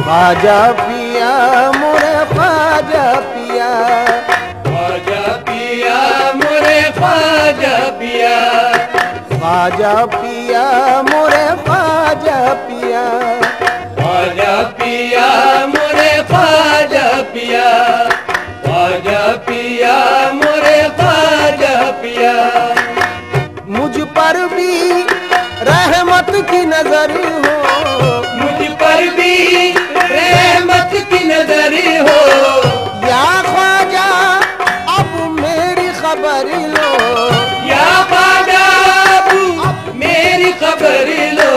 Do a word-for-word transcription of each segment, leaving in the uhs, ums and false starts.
ख्वाजा पिया मोरे ख्वाजा पिया, ख्वाजा पिया मोरे ख्वाजा पिया, ख्वाजा पिया मोरे ख्वाजा पिया, ख्वाजा पिया मोरे ख्वाजा पिया, ख्वाजा पिया मोरे ख्वाजा पिया। मुझ पर भी रहमत की नजर हो, मुझ पर भी रहमत की नजर हो, या ख्वाजा अब मेरी खबर लो, या ख्वाजा अब मेरी खबर लो।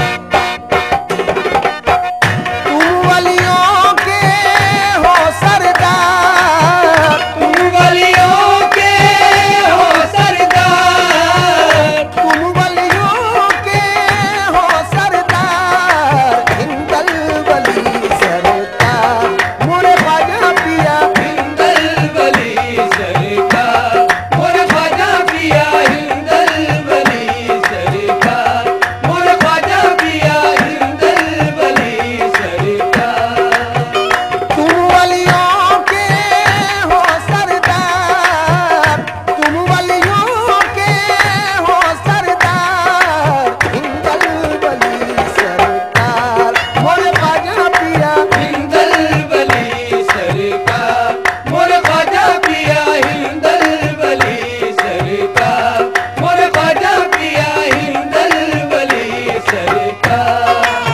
तुम वलियों के हो सरदार, तुम वलियों के हो सरदार, तुम वलियों के हो सरदार, हिंदल वली सरकार मोरे ख्वाजा पिया, हिंदल वली सरकार मोरे ख्वाजा पिया, हिंदल वली सरकार मोरे ख्वाजा पिया, हिंदल वली सरकार। तुम वलियों के हो सरदार, तुम वलियों के हो सरदार, हिंदल वली सरकार मोरे ख्वाजा पिया, हिंदल वली सरकार मोरे ख्वाजा पिया, हिंदल वली सरकार मोरे ख्वाजा पिया, हिंदल वली सरकार।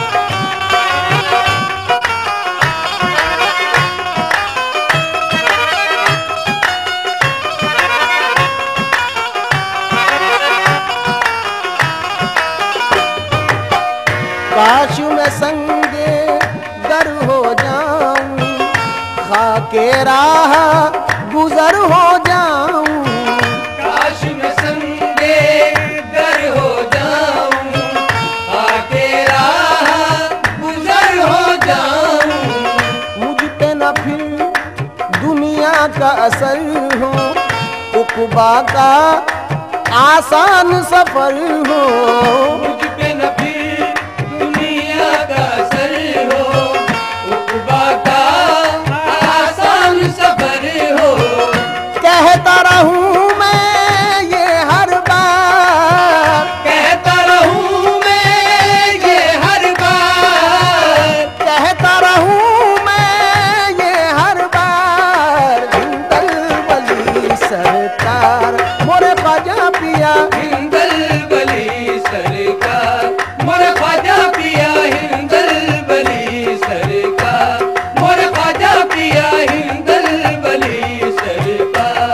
काश मैं संगे दर हो जाऊं, खाके राह गुजर हो जाऊं, काश मैं संगे दर हो जाऊं, आके राह गुजर हो जाऊं। मुझ पे न फिर दुनिया का असर हो, उक़बा का आसान सफर हो, मुझ पे न फिर दुनिया का असर हो, उक़बा का आसान सफर हो। कहता रहूं मैं ये हर बार, कहता रहूं मैं ये हर बार, कहता रहूं मैं ये हर बार, हिंदल वली सरकार मोरे ख्वाजा पिया, हिंदल वली सरकार मोरे ख्वाजा पिया, हिंदल वली सरकार मोरे ख्वाजा पिया, हिंदल वली सरकार।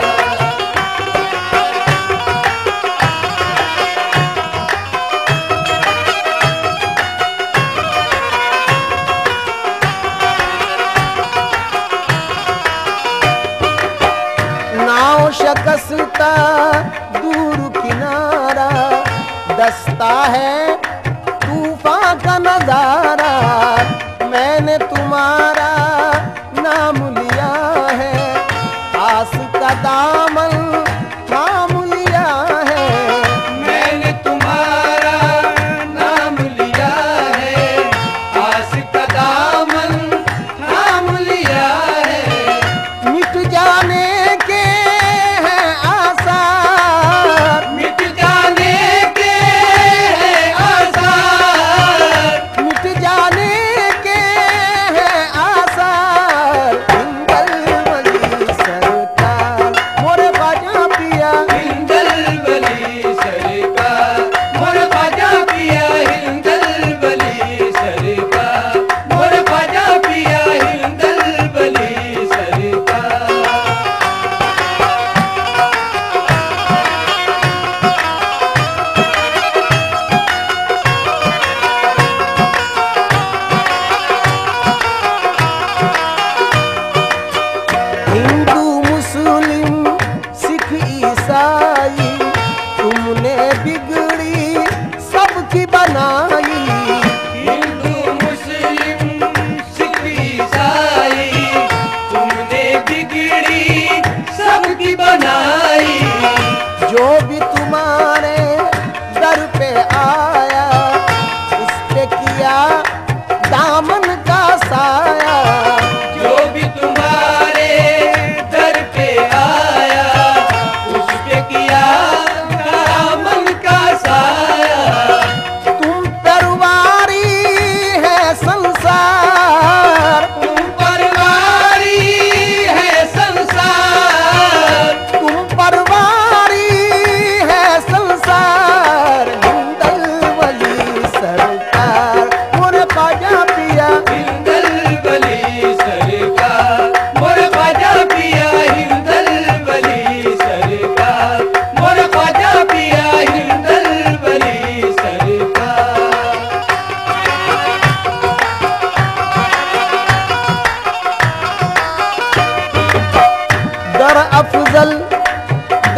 नाव शकस्ता दूर किनारा, दस्ता है तूफान का नजारा, मैंने तुम्हारा नाम लिया है, आस का दामन थाम लिया है, मैंने तुम्हारा नाम लिया है, आस का दामन थाम लिया है। मिट जाने के हैं आसार, मिट जाने के हैं आसार, मिट जाने के हैं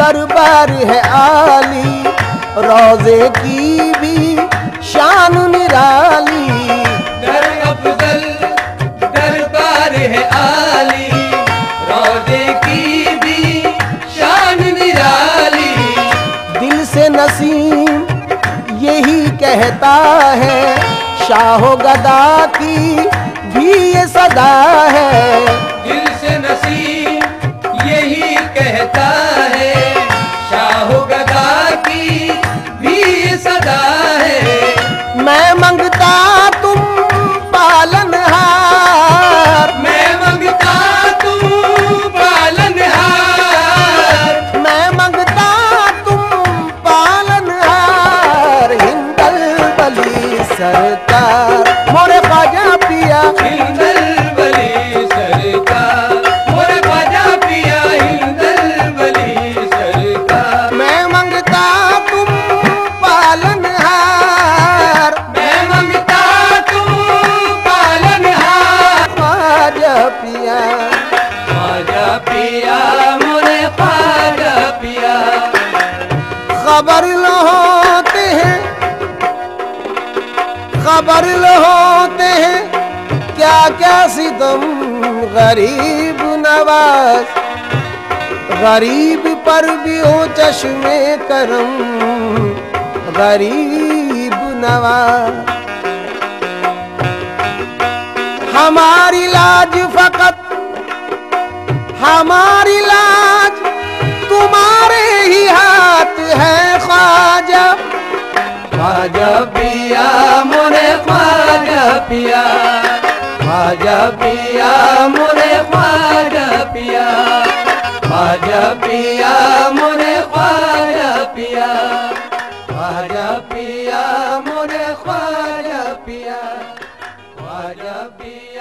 दरबार है आली, रोजे की भी शान निराली। दर अफजल दरबार है आली, रोजे की भी शान निराली। दिल से नसीम यही कहता है, शाहो गदा की भी ये सदा है। दिल से नसीम यही कहता है, शाहो गदा की भी ये सदा है। मैं मंगता तुम पालनहार, मैं मंगता तुम पालनहार, मैं मंगता तुम पालनहार। हिंदल बली सरकार मोरे ख्वाजा पिया, हिंदल बली सरकार मोरे ख्वाजा पिया, हिंदल बली सरकार। मैं मंगता तुम पालनहार, मैं मंगता तुम पालनहार। ख्वाजा पिया, ख्वाजा पिया मोरे ख्वाजा पिया। खबर लो होते हैं, खबर लो होते हैं क्या क्या सितम गरीब नवाज। गरीब पर भी हो चश्मे करम, गरीब नवाज। हमारी लाज फकत, हमारी लाज तुम्हारे ही हाथ है ख्वाजा। ख्वाजा पिया मोरे ख्वाजा पिया, ख्वाजा पिया मोरे ख्वाजा पिया, ख्वाजा पिया मोरे ख्वाजा पिया, ख्वाजा पिया मोरे ख्वाजा पिया, ख्वाजा पिया।